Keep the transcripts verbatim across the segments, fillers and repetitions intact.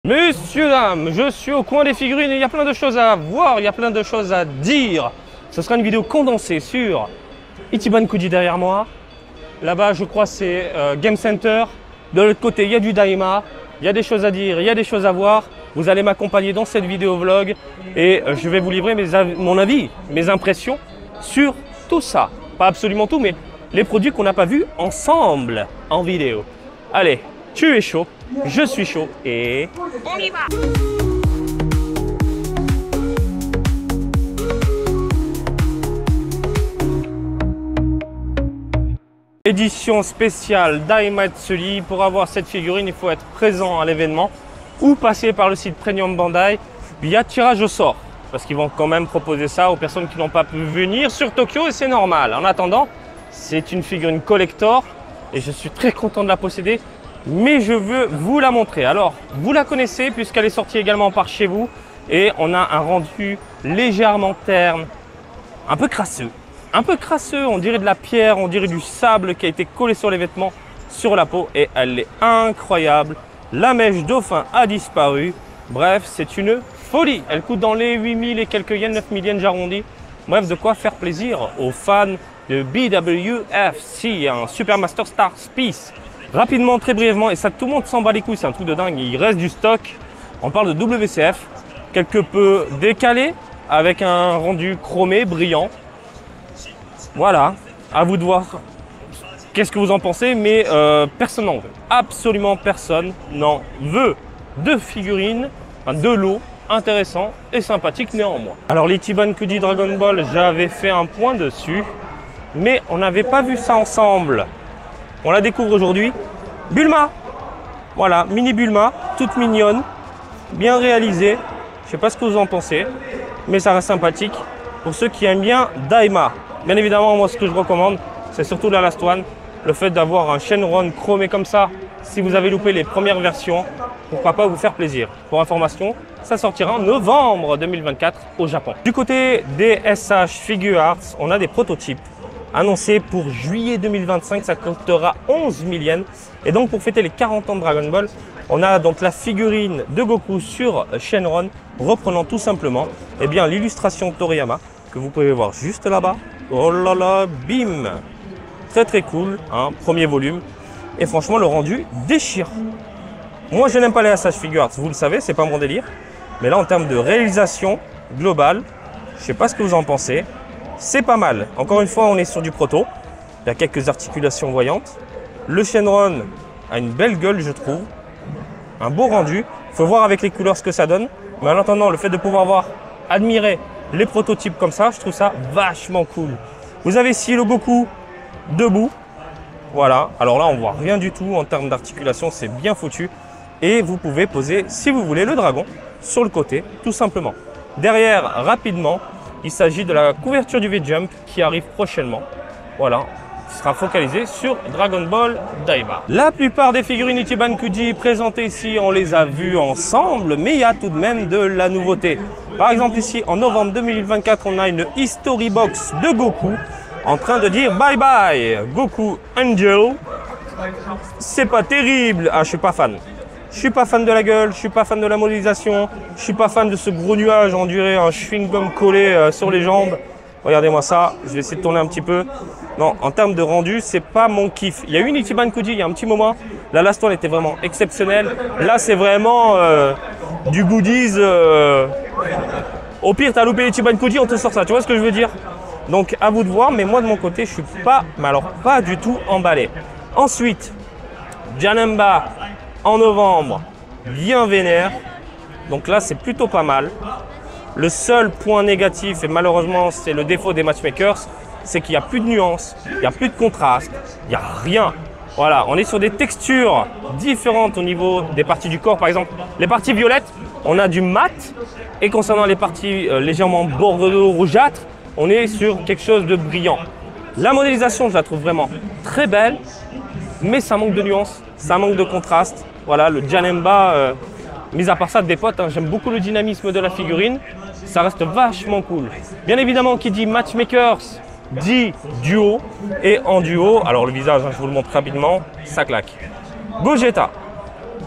Messieurs, dames, je suis au coin des figurines et il y a plein de choses à voir, il y a plein de choses à dire. Ce sera une vidéo condensée sur Ichiban Kuji derrière moi. Là-bas, je crois, c'est euh, Game Center. De l'autre côté, il y a du Daima. Il y a des choses à dire, il y a des choses à voir. Vous allez m'accompagner dans cette vidéo vlog et euh, je vais vous livrer mes av mon avis, mes impressions sur tout ça. Pas absolument tout, mais les produits qu'on n'a pas vus ensemble en vidéo. Allez, tu es chaud, je suis chaud et on y va! Édition spéciale Daimatsuri. Pour avoir cette figurine, il faut être présent à l'événement ou passer par le site Premium Bandai via tirage au sort. Parce qu'ils vont quand même proposer ça aux personnes qui n'ont pas pu venir sur Tokyo et c'est normal. En attendant, c'est une figurine collector et je suis très content de la posséder. Mais je veux vous la montrer. Alors, vous la connaissez puisqu'elle est sortie également par chez vous. Et on a un rendu légèrement terne, un peu crasseux. Un peu crasseux, on dirait de la pierre, on dirait du sable qui a été collé sur les vêtements, sur la peau. Et elle est incroyable. La mèche dauphin a disparu. Bref, c'est une folie. Elle coûte dans les huit mille et quelques yens, neuf mille yens, j'arrondis. Bref, de quoi faire plaisir aux fans de B W F C, un Super Master Star Piece. Rapidement, très brièvement, et ça tout le monde s'en bat les couilles, c'est un truc de dingue, il reste du stock. On parle de W C F, quelque peu décalé, avec un rendu chromé, brillant. Voilà, à vous de voir qu'est-ce que vous en pensez, mais euh, personne n'en veut. Absolument personne n'en veut. Deux figurines, enfin deux lots intéressants et sympathiques néanmoins. Alors l'Ichiban Kuji Dragon Ball, j'avais fait un point dessus, mais on n'avait pas vu ça ensemble. On la découvre aujourd'hui. Bulma, voilà, mini Bulma, toute mignonne, bien réalisée. Je ne sais pas ce que vous en pensez, mais ça reste sympathique. Pour ceux qui aiment bien Daima, bien évidemment, moi ce que je recommande, c'est surtout la Last One. Le fait d'avoir un Shenron chromé comme ça, si vous avez loupé les premières versions, pourquoi pas vous faire plaisir. Pour information, ça sortira en novembre deux mille vingt-quatre au Japon. Du côté des S H Figure Arts, on a des prototypes annoncé pour juillet deux mille vingt-cinq, ça coûtera onze mille yens. Et donc pour fêter les quarante ans de Dragon Ball, on a donc la figurine de Goku sur Shenron, reprenant tout simplement eh bien l'illustration Toriyama que vous pouvez voir juste là-bas. Oh là là, bim! Très très cool, hein, premier volume. Et franchement, le rendu déchire. Moi, je n'aime pas les S H Figure Arts, vous le savez, c'est pas mon délire. Mais là, en termes de réalisation globale, je sais pas ce que vous en pensez. C'est pas mal. Encore une fois, on est sur du proto. Il y a quelques articulations voyantes. Le Shenron a une belle gueule, je trouve. Un beau rendu. Il faut voir avec les couleurs ce que ça donne. Mais en attendant, le fait de pouvoir voir, admirer les prototypes comme ça, je trouve ça vachement cool. Vous avez ici le Goku debout. Voilà. Alors là, on voit rien du tout en termes d'articulation. C'est bien foutu. Et vous pouvez poser, si vous voulez, le dragon sur le côté, tout simplement. Derrière, rapidement, il s'agit de la couverture du V-Jump qui arrive prochainement. Voilà, qui sera focalisé sur Dragon Ball Daima. La plupart des figurines Ichiban Kuji présentées ici, on les a vues ensemble, mais il y a tout de même de la nouveauté. Par exemple ici, en novembre deux mille vingt-quatre, on a une History Box de Goku en train de dire bye bye Goku Angel. C'est pas terrible. Ah, je suis pas fan. Je suis pas fan de la gueule, je suis pas fan de la modélisation, je suis pas fan de ce gros nuage, on dirait un chewing-gum collé euh, sur les jambes. Regardez-moi ça, je vais essayer de tourner un petit peu. Non, en termes de rendu, c'est pas mon kiff. Il y a eu une Ichiban Kuji il y a un petit moment, la Last One était vraiment exceptionnelle. Là, c'est vraiment euh, du goodies. Euh... Au pire, t'as loupé Ichiban Kuji, on te sort ça, tu vois ce que je veux dire? Donc, à vous de voir, mais moi de mon côté, je suis pas, mais alors pas du tout emballé. Ensuite, Janemba. En novembre, bien vénère. Donc là, c'est plutôt pas mal. Le seul point négatif, et malheureusement, c'est le défaut des matchmakers, c'est qu'il n'y a plus de nuances, il n'y a plus de contraste, il n'y a rien. Voilà, on est sur des textures différentes au niveau des parties du corps. Par exemple, les parties violettes, on a du mat. Et concernant les parties euh, légèrement bordeaux rougeâtres, on est sur quelque chose de brillant. La modélisation, je la trouve vraiment très belle, mais ça manque de nuances, ça manque de contraste. Voilà, le Janemba, euh, mis à part ça, des potes, hein, j'aime beaucoup le dynamisme de la figurine. Ça reste vachement cool. Bien évidemment, qui dit matchmakers, dit duo. Et en duo, alors le visage, hein, je vous le montre rapidement, ça claque. Gogeta.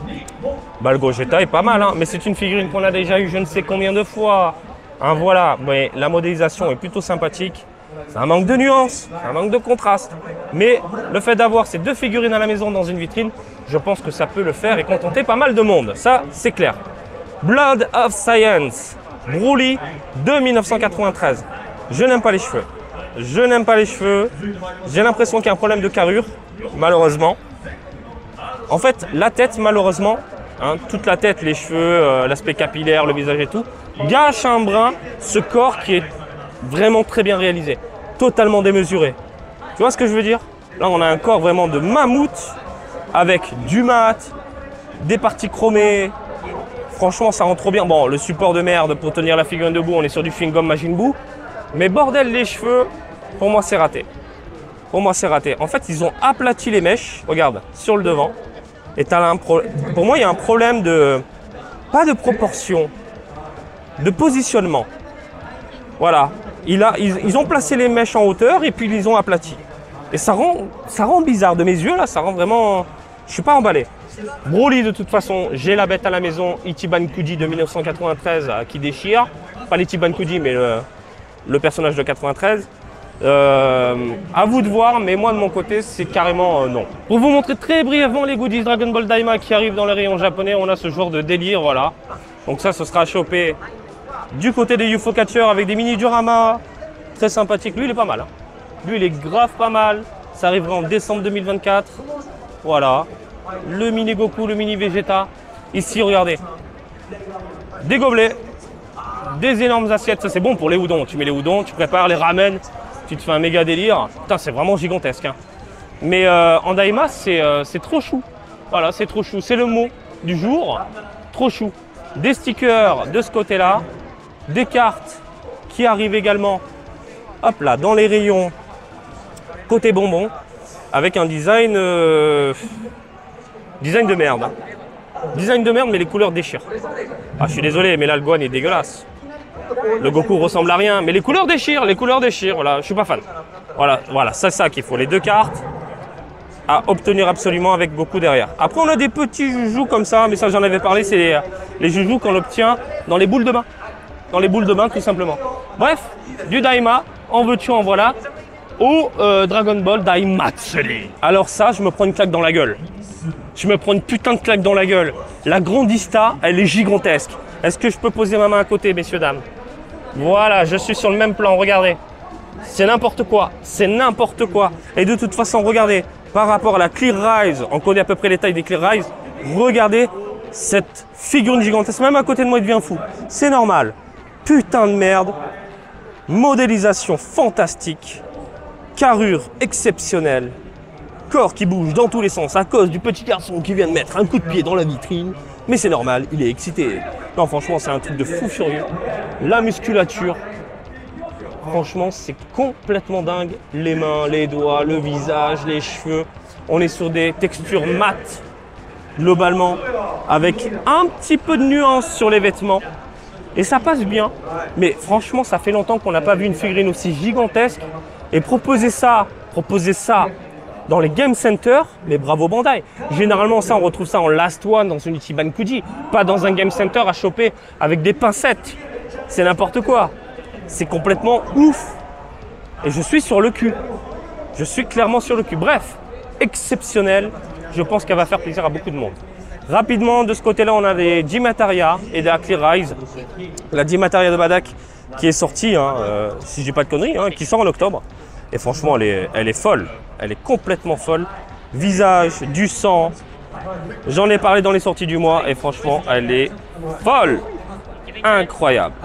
Bah, le Gogeta est pas mal, hein, mais c'est une figurine qu'on a déjà eu je ne sais combien de fois. Hein, voilà, mais la modélisation est plutôt sympathique. C'est un manque de nuances, un manque de contraste. Mais le fait d'avoir ces deux figurines à la maison dans une vitrine, je pense que ça peut le faire et contenter pas mal de monde. Ça, c'est clair. Blood of Science, Broly de mille neuf cent quatre-vingt-treize. Je n'aime pas les cheveux. Je n'aime pas les cheveux. J'ai l'impression qu'il y a un problème de carrure, malheureusement. En fait, la tête, malheureusement, hein, toute la tête, les cheveux, euh, l'aspect capillaire, le visage et tout, gâche un brin ce corps qui est vraiment très bien réalisé, totalement démesuré. Tu vois ce que je veux dire? Là, on a un corps vraiment de mammouth avec du mat, des parties chromées. Franchement, ça rend trop bien. Bon, le support de merde pour tenir la figurine debout, on est sur du chewing-gum Majin Buu. Mais bordel, les cheveux, pour moi, c'est raté. Pour moi, c'est raté. En fait, ils ont aplati les mèches, regarde, sur le devant. Et t'as un pro... Pour moi, il y a un problème de... Pas de proportion, de positionnement. Voilà. Il a... ils... ils ont placé les mèches en hauteur et puis ils les ont aplatis. Et ça rend... ça rend bizarre. De mes yeux, là, ça rend vraiment... Je suis pas emballé. Broly, de toute façon, j'ai la bête à la maison. Ichiban Kuji de mille neuf cent quatre-vingt-treize euh, qui déchire. Pas l'Ichiban Kuji, mais le... le personnage de quatre-vingt-treize. Euh, à vous de voir, mais moi de mon côté c'est carrément euh, non. Pour vous montrer très brièvement les goodies Dragon Ball Daima qui arrivent dans les rayons japonais, on a ce genre de délire, voilà. Donc ça, ce sera à choper du côté des U F O Catcher avec des mini dioramas. Très sympathique, lui il est pas mal. Hein. Lui il est grave pas mal. Ça arrivera en décembre deux mille vingt-quatre. Voilà. Le mini Goku, le mini Vegeta. Ici, regardez. Des gobelets. Des énormes assiettes, ça c'est bon pour les udons. Tu mets les udons, tu prépares les ramen, tu te fais un méga délire. Putain, c'est vraiment gigantesque. Hein. Mais euh, en Daima, c'est euh, trop chou. Voilà, c'est trop chou. C'est le mot du jour. Trop chou. Des stickers de ce côté-là. Des cartes qui arrivent également. Hop là, dans les rayons. Côté bonbon. Avec un design... Euh, design de merde. Design de merde, mais les couleurs déchirent. Ah, je suis désolé, mais là, le Gohan est dégueulasse. Le Goku ressemble à rien, mais les couleurs déchirent, les couleurs déchirent, voilà, je suis pas fan. Voilà, voilà, c'est ça qu'il faut, les deux cartes à obtenir absolument avec Goku derrière. Après, on a des petits joujoux comme ça, mais ça j'en avais parlé, c'est les, les joujoux qu'on obtient dans les boules de bain. Dans les boules de bain, tout simplement. Bref, du Daima, en veux-tu, en voilà, au euh, Dragon Ball Daimatsuri. Alors ça, je me prends une claque dans la gueule. Je me prends une putain de claque dans la gueule. La Grandista, elle est gigantesque. Est-ce que je peux poser ma main à côté, messieurs, dames? Voilà, je suis sur le même plan, regardez. C'est n'importe quoi, c'est n'importe quoi. Et de toute façon, regardez, par rapport à la Clear Rise, on connaît à peu près les tailles des Clear Rise, regardez cette figurine gigantesque, même à côté de moi, il devient fou. C'est normal. Putain de merde. Modélisation fantastique. Carrure exceptionnelle. Corps qui bouge dans tous les sens à cause du petit garçon qui vient de mettre un coup de pied dans la vitrine. Mais c'est normal, il est excité. Non, franchement, c'est un truc de fou furieux. La musculature, franchement, c'est complètement dingue. Les mains, les doigts, le visage, les cheveux. On est sur des textures mates, globalement, avec un petit peu de nuance sur les vêtements. Et ça passe bien. Mais franchement, ça fait longtemps qu'on n'a pas vu une figurine aussi gigantesque. Et proposer ça, proposer ça dans les Game Center, mais bravo Bandai. Généralement, ça, on retrouve ça en Last One dans une Ichiban Kuji, pas dans un Game Center à choper avec des pincettes. C'est n'importe quoi. C'est complètement ouf. Et je suis sur le cul. Je suis clairement sur le cul. Bref, exceptionnel. Je pense qu'elle va faire plaisir à beaucoup de monde. Rapidement, de ce côté-là, on a des Dimataria et des Clear Rise. La Dimataria de Badak qui est sortie, hein, euh, si je dis pas de conneries, hein, qui sort en octobre. Et franchement, elle est, elle est folle. Elle est complètement folle. Visage, du sang. J'en ai parlé dans les sorties du mois et franchement, elle est folle. Incroyable.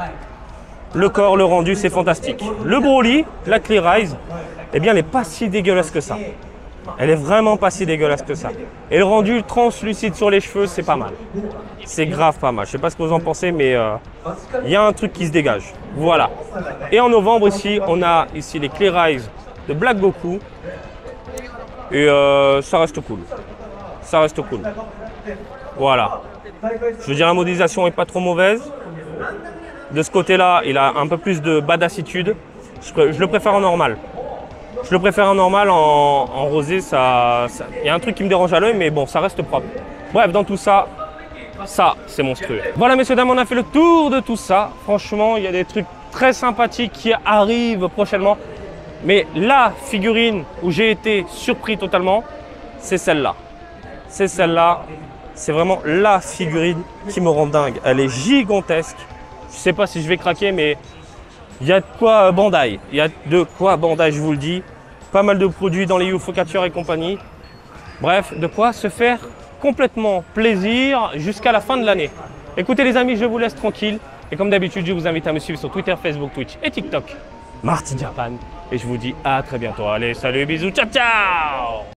Le corps, le rendu, c'est fantastique. Le Broly, la Clear Rise, eh bien, elle n'est pas si dégueulasse que ça. Elle est vraiment pas si dégueulasse que ça. Et le rendu translucide sur les cheveux, c'est pas mal. C'est grave pas mal. Je sais pas ce que vous en pensez, mais il euh, y a un truc qui se dégage. Voilà. Et en novembre, ici, on a ici les Clear Rise de Black Goku. Et euh, ça reste cool. Ça reste cool. Voilà. Je veux dire, la modélisation est pas trop mauvaise. De ce côté-là, il a un peu plus de badassitude. Je, je le préfère en normal. Je le préfère en normal, en, en rosé, ça, ça, y a un truc qui me dérange à l'œil, mais bon, ça reste propre. Bref, dans tout ça, Ça, c'est monstrueux. Voilà, messieurs, dames, on a fait le tour de tout ça. Franchement, il y a des trucs très sympathiques qui arrivent prochainement. Mais la figurine où j'ai été surpris totalement, c'est celle-là. C'est celle-là. C'est vraiment la figurine qui me rend dingue. Elle est gigantesque. Je ne sais pas si je vais craquer, mais il y a de quoi Bandai. Il y a de quoi Bandai, je vous le dis. Pas mal de produits dans les Ufocatures et compagnie. Bref, de quoi se faire complètement plaisir jusqu'à la fin de l'année. Écoutez les amis, je vous laisse tranquille. Et comme d'habitude, je vous invite à me suivre sur Twitter, Facebook, Twitch et TikTok. Marty Japan. Et je vous dis à très bientôt. Allez, salut, bisous, ciao, ciao!